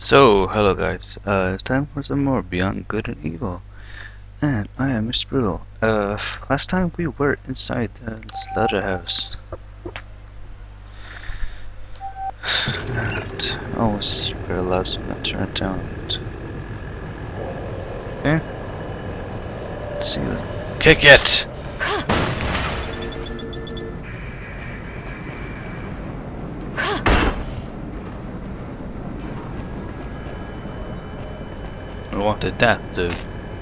So, hello guys, it's time for some more Beyond Good and Evil, and I am Mr. Brutal. Last time we were inside the slaughterhouse, and I was paralyzed when I turned down. Okay, let's see. Kick it! I wanted that, dude.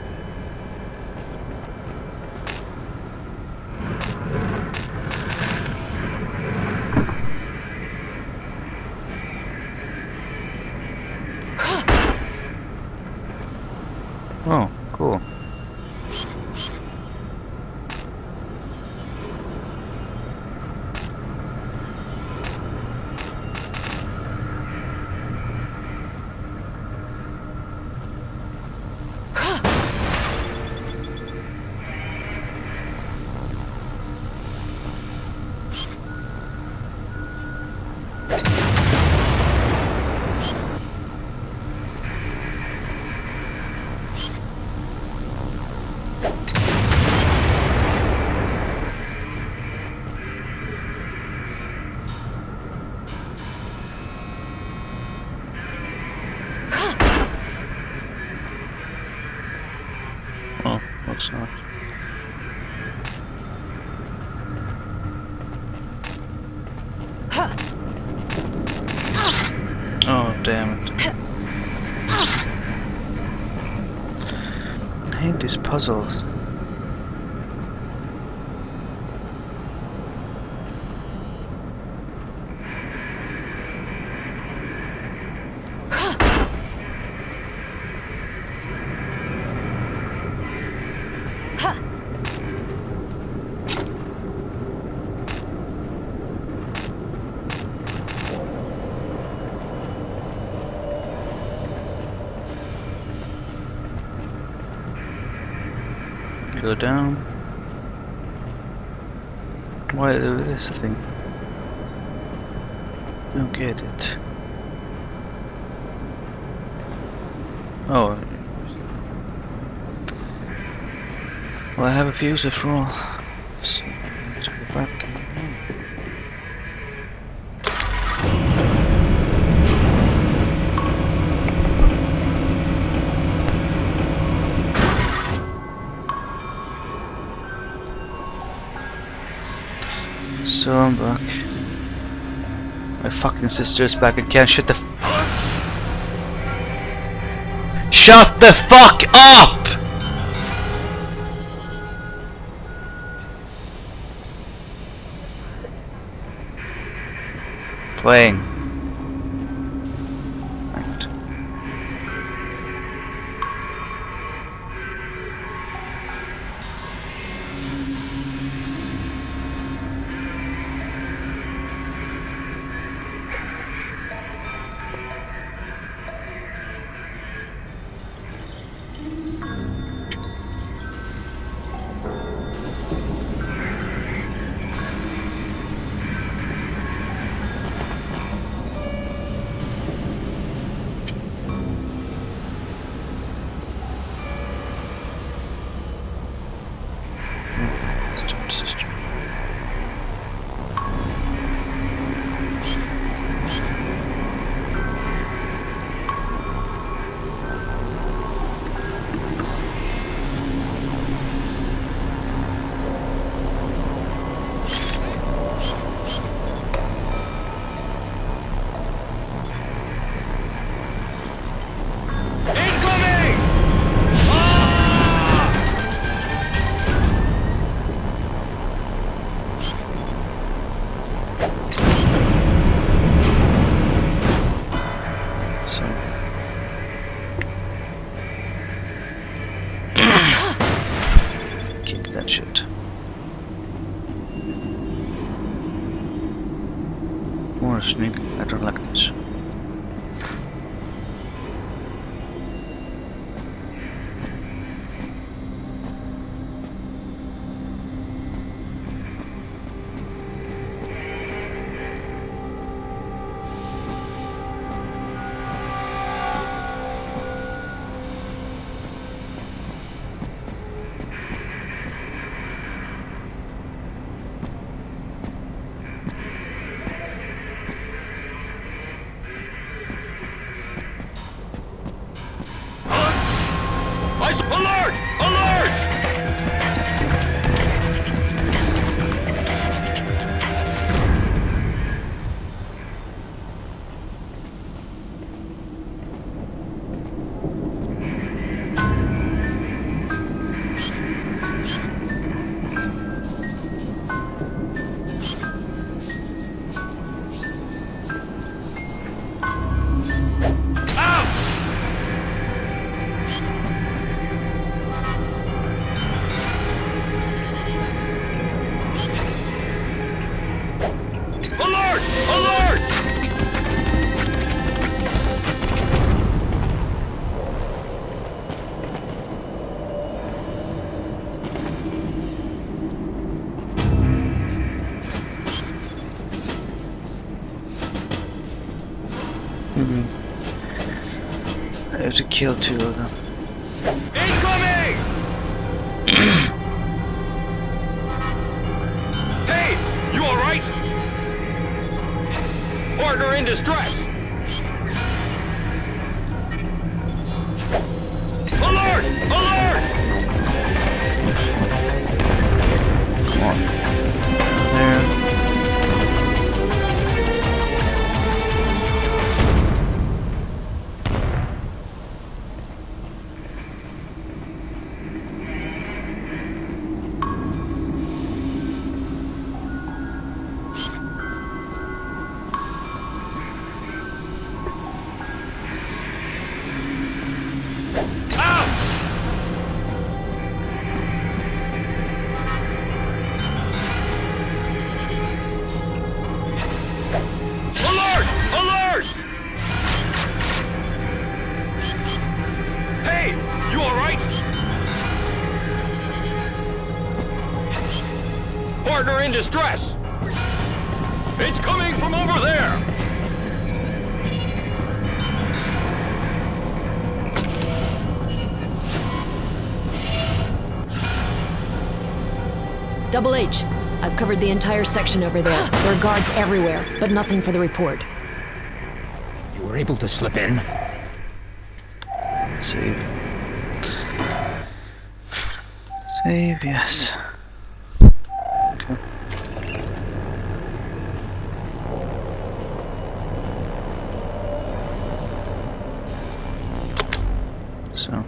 Oh, cool. Oh, looks not. Oh, damn it. I hate these puzzles. Go down. Why do this thing? Don't get it. Oh. Well, I have a fuse after all. So I need to go back. So I'm back. My fucking sister is back again. Shut the fuck up! Playing. Right. Sister. Kick that shit. More snake. I don't like this. I have to kill 2 of them. Incoming! Hey, you all right? Partner in distress. Alert! Alert! Come on. There. Partner in distress! It's coming from over there! Double H, I've covered the entire section over there. There are guards everywhere, but nothing for the report. You were able to slip in? Save. Save, yes. Okay. So.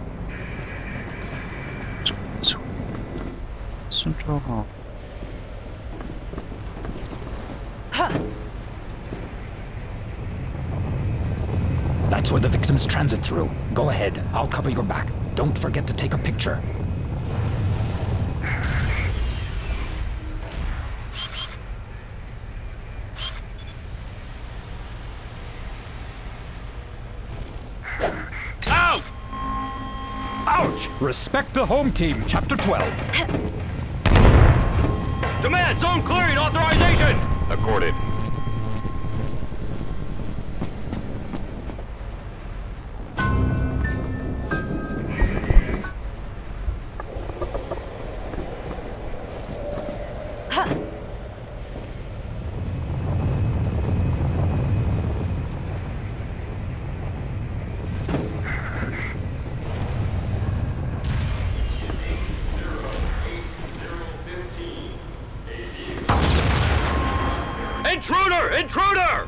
Central Hall. That's where the victims transit through. Go ahead, I'll cover your back. Don't forget to take a picture. Out! Ouch! Respect the home team, Chapter 12. Demand zone clearing authorization! Accorded. Intruder! Intruder!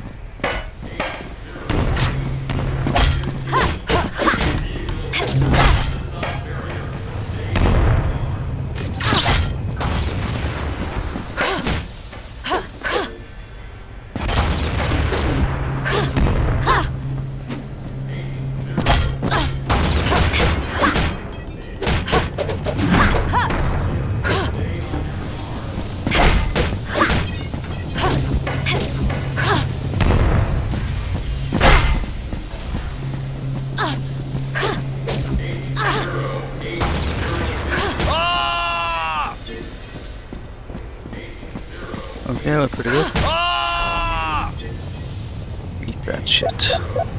Okay, that was pretty good. Ah! Eat that shit.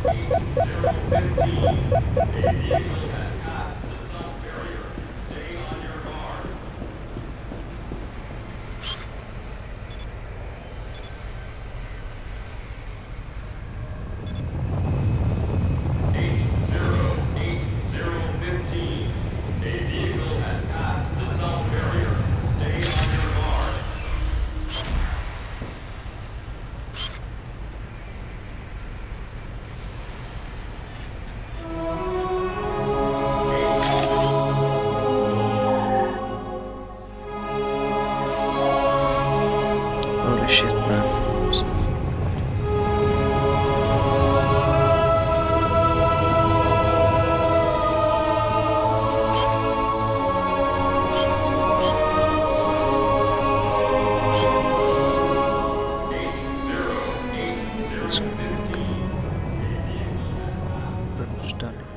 Holy shit, man. Done.